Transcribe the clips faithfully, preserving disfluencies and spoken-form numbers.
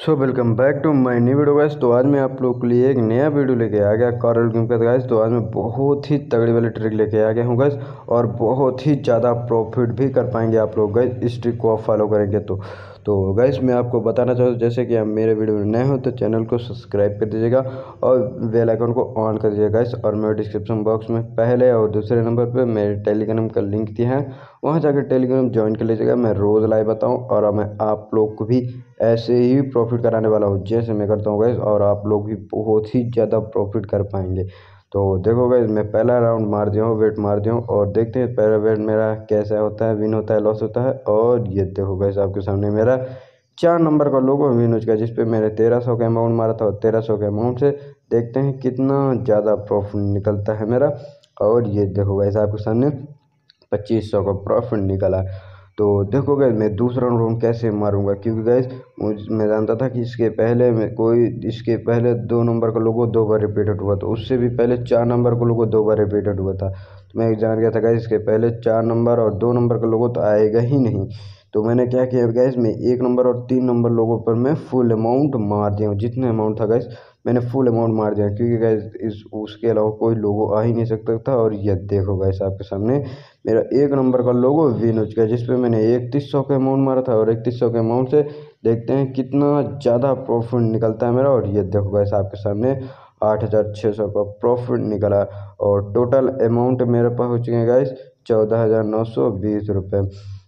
So welcome back to my new video guys. तो आज मैं आप लोग के लिए एक नया वीडियो लेके आ गया कॉरल गेम का गाइस। तो आज मैं बहुत ही तगड़ी वाली ट्रिक लेके आ गया हूँ गाइस, और बहुत ही ज़्यादा प्रॉफिट भी कर पाएंगे आप लोग गाइस इस ट्रिक को आप फॉलो करेंगे तो तो गाइस मैं आपको बताना चाहूँ, जैसे कि आप मेरे वीडियो में नए हो तो चैनल को सब्सक्राइब कर दीजिएगा और बेल आइकन को ऑन कर दीजिएगा गाइस। और मेरे डिस्क्रिप्शन बॉक्स में पहले और दूसरे नंबर पर मेरे टेलीग्राम का लिंक दिया है, वहाँ जाकर टेलीग्राम ज्वाइन कर लीजिएगा। मैं रोज़ लाइव बताऊँ और मैं आप लोग को भी ऐसे ही प्रॉफिट कराने वाला हूँ जैसे मैं करता हूँ गाइस, और आप लोग भी बहुत ही ज़्यादा प्रॉफिट कर पाएंगे। तो देखो गाइस, मैं पहला राउंड मार दिया हूँ, वेट मार दिया हूँ, और देखते हैं पहला वेट मेरा कैसा होता है, विन होता है लॉस होता है। और ये देखो गाइस, आपके सामने मेरा चार नंबर का लोगो विन हो चुका है, जिसपे मैंने तेरह सौ का अमाउंट मारा था, और तेरह सौ के अमाउंट से देखते हैं कितना ज़्यादा प्रॉफिट निकलता है मेरा। और ये देखो गाइस, आपके सामने पच्चीस सौ का प्रॉफिट निकला। तो देखो गाइस, मैं दूसरा राउंड कैसे मारूंगा, क्योंकि गाइस मुझ मैं जानता था कि इसके पहले में कोई इसके पहले दो नंबर का लोगो दो बार रिपीटेड हुआ, तो उससे भी पहले चार नंबर का लोगो दो बार रिपीटेड हुआ था। तो मैं जान गया था गाइस, इसके पहले चार नंबर और दो नंबर का लोगो तो आएगा ही नहीं। तो मैंने क्या किया गाइस, मैं एक नंबर और तीन नंबर लोगों पर मैं फुल अमाउंट मार दिया हूँ। जितने अमाउंट था गाइस मैंने फुल अमाउंट मार दिया, क्योंकि गाइस इस उसके अलावा कोई लोगो आ ही नहीं सकता था। और ये देखो गाइस, आपके सामने मेरा एक नंबर का लोगो विन हो चुका है, जिसपे मैंने इकतीस सौ का अमाउंट मारा था, और इकतीस सौ के अमाउंट से देखते हैं कितना ज़्यादा प्रॉफिट निकलता है मेरा। और ये देखो गाइस, आपके सामने आठ हज़ार छः सौ का प्रॉफिट निकला, और टोटल अमाउंट मेरे पास हो चुके हैं गाइस चौदह हज़ार नौ सौ बीस रुपये।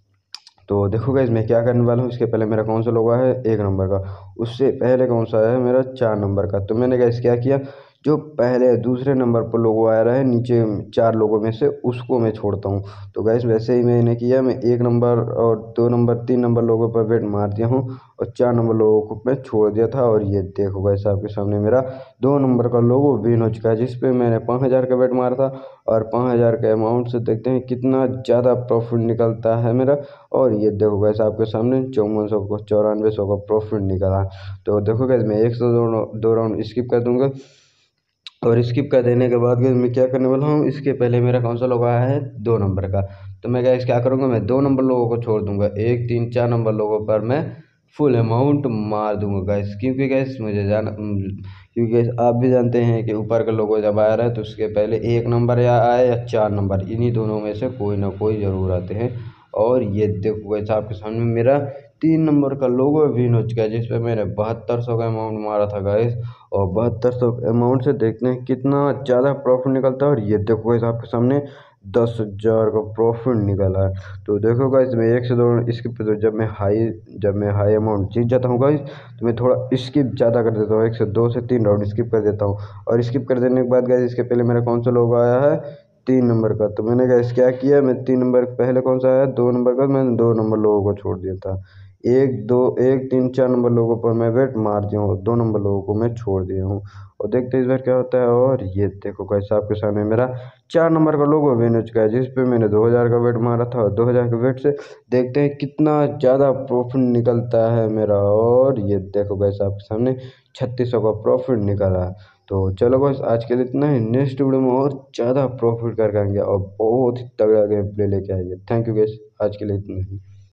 तो देखो गाइस, मैं क्या करने वाला हूँ, इसके पहले मेरा कौन सा लोगो है एक नंबर का, उससे पहले कौन सा है मेरा चार नंबर का। तो मैंने गाइस क्या किया, जो पहले दूसरे नंबर पर लोगो आया रहा है नीचे चार लोगों में से, उसको मैं छोड़ता हूँ। तो गाइस वैसे ही मैंने किया, मैं एक नंबर और दो नंबर तीन नंबर लोगों पर वेट मार दिया हूँ, और चार नंबर लोगों को मैं छोड़ दिया था। और ये देखो गाइस, आपके सामने मेरा दो नंबर का लोगो विन हो चुका है, जिसपे मैंने पाँच हज़ार का वेट मारा था, और पाँच हज़ार के अमाउंट से देखते हैं कितना ज़्यादा प्रॉफिट निकलता है मेरा। और ये देखो गाइस, आपके सामने चौवन सौ को चौरानवे सौ का प्रॉफिट निकला। तो देखो गाइस, मैं एक सौ दो दो राउंड स्किप कर दूंगा, और स्किप कर देने के बाद गाइस मैं क्या करने वाला हूँ, इसके पहले मेरा कौन सा लोगो आया है दो नंबर का। तो मैं गाइस क्या करूँगा, मैं दो नंबर लोगों को छोड़ दूंगा, एक तीन चार नंबर लोगों पर मैं फुल अमाउंट मार दूंगा गाइस। क्योंकि गाइस मुझे जाना क्योंकि गाइस आप भी जानते हैं कि ऊपर का लोगो जब आ रहा है तो उसके पहले एक नंबर या आए या चार नंबर, इन्हीं दोनों में से कोई ना कोई ज़रूर आते हैं। और ये देखो गाइस, आपके सामने मेरा तीन नंबर का लोगो विन हो चुका है, जिसपे मैंने बहत्तर सौ का अमाउंट मारा था गाइस, और बहत्तर सौ अमाउंट से देखते हैं कितना ज़्यादा प्रॉफिट निकलता है। और ये देखो गाइस, आपके सामने दस हज़ार का प्रॉफिट निकला है। तो देखो गाइस, मैं एक से दो स्किप कर, जब मैं हाई जब मैं हाई अमाउंट जीत जाता हूँ गाइस, तो मैं थोड़ा स्किप ज़्यादा कर देता हूँ, एक से दो से तीन राउंड स्किप कर देता हूँ। और स्किप कर देने के बाद गाइस, इसके पहले मेरा कौन सा लोगो आया है तीन नंबर का। तो मैंने गाइस क्या किया, मैं तीन नंबर पहले कौन सा आया दो नंबर का, मैंने दो नंबर लोगों को छोड़ दिया था। एक दो एक तीन चार नंबर लोगों पर मैं वेट मार दिया हूँ, दो नंबर लोगों को मैं छोड़ दिया हूँ। और देखते हैं इस बार क्या होता है। और ये देखो गाइस, आपके सामने मेरा चार नंबर का लोगो विन हो चुका है, जिस पे मैंने दो हज़ार का वेट मारा था, और दो हज़ार के वेट से देखते हैं कितना ज़्यादा प्रॉफिट निकलता है मेरा। और ये देखो गाइस, आपके सामने छत्तीस सौ का प्रॉफिट निकला। तो चलो बस आज के लिए इतना ही, नेक्स्ट वीडियो में और ज़्यादा प्रॉफिट कर आएंगे और बहुत ही तगड़ा गेम प्ले लेके आएंगे। थैंक यू गाइस, आज के लिए इतना ही।